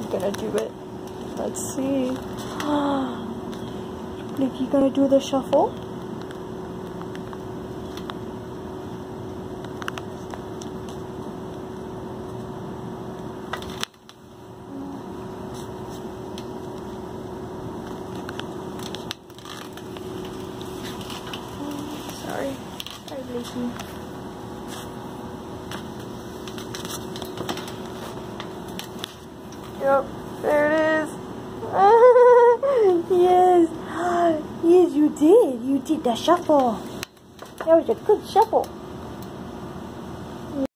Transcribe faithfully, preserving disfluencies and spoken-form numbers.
gonna do it. Let's see. Blakey gonna do the shuffle. Sorry. Sorry, Blakey. Yep, there it is. Yes. Yes, you did. You did the shuffle. That was a good shuffle.